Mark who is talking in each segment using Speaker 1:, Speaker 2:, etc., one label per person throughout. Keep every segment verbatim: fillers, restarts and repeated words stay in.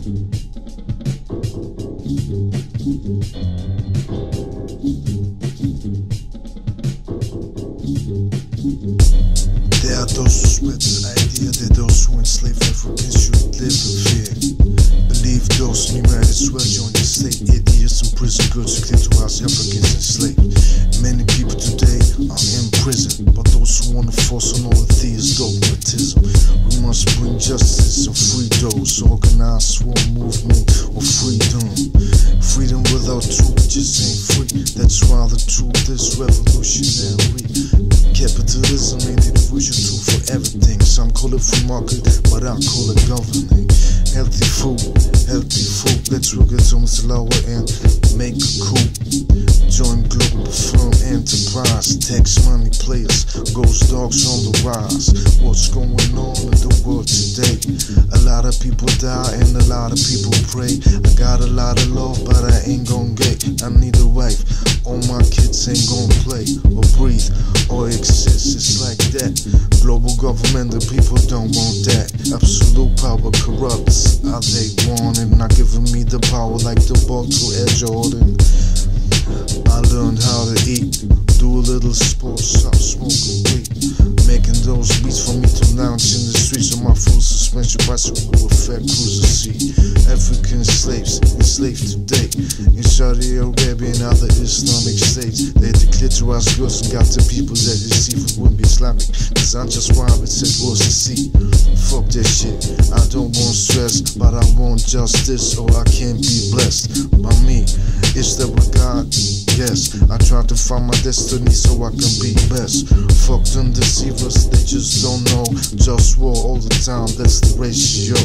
Speaker 1: There are those who spread the idea that those who enslave Africans should live in fear. Believe those numeric swear join the slave eight years in prison, girls who claim to house Africans enslaved. Many people today are in prison, but those who want to force on all the thieves dogmatism. We must bring justice and free those organized sworn movement of freedom. Freedom without truth just ain't free. That's why the truth is revolutionary. Capitalism ain't the crucial tool for everything. Some call it free market, but I call it governing. Healthy food, healthy food. Let's work it on the lower end, make a coup. Join global firm enterprise. Tax money players, ghost dogs on the rise. What's going on in the world today? A lot of people die and a lot of people pray. I got a lot of love, but I ain't gon' get. I need a wife. All my kids ain't gon' play or breathe or exist. It's like that. Global government, the people don't want that. Absolute power corrupts. Are they wanting? Not giving me the power like the ball to Air Jordan. I learned how to eat, do a little sports, stop smoking weed, making those beats for me to lounge in the streets on my full suspension bicycle with fat cruiser seat. African slaves enslaved today in Saudi Arabia and other Islamic states. They declared to us girls and got the people that deceive it wouldn't be Islamic. Cause I'm just wild, it said was to see. Fuck that shit, I don't want stress, but I want justice or I can't be blessed by me. It's that what God, yes, I try to find my destiny so I can be best. Fuck them deceivers, they just don't know. Just war all the time, that's the ratio.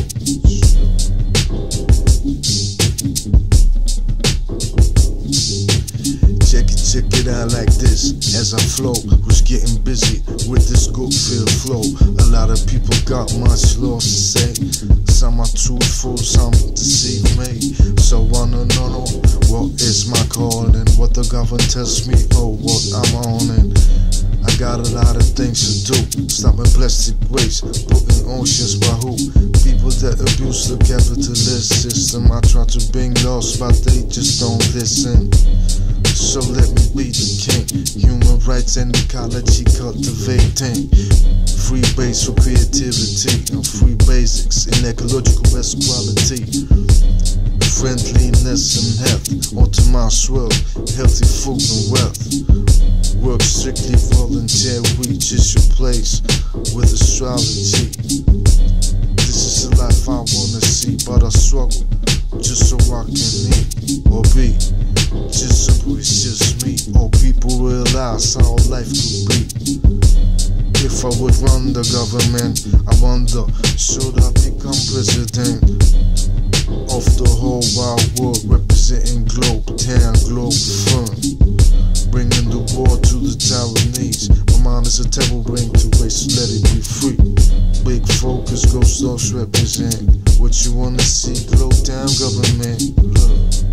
Speaker 1: Check it, check it out like this as I flow. Who's getting busy with this good feel flow? A lot of people got much love to say. Some are truthful, some deceive me. So I don't know what is my calling, what the government tells me, oh what I'm on it. I got a lot of things to do. Stopping plastic waste, putting oceans by who? People that abuse the capitalist system. I try to bring laws, but they just don't listen. So let me be the king. Human rights and ecology cultivating. Free base for creativity and free basics in ecological best quality. Friendliness and health, optimized world, healthy food and wealth. Work strictly volunteer, reach is your place with astrology. This is the life I wanna see, but I struggle just so I can eat or be. Just so it's just me, or people realize how life could be. If I would run the government, I wonder, should I become president of the whole wide world, representing globe, ten globe firm, bringing the war to the Taiwanese. My mind is a table bring to waste, let it be free. Big focus, ghost dogs represent what you wanna see, globe down government. Look.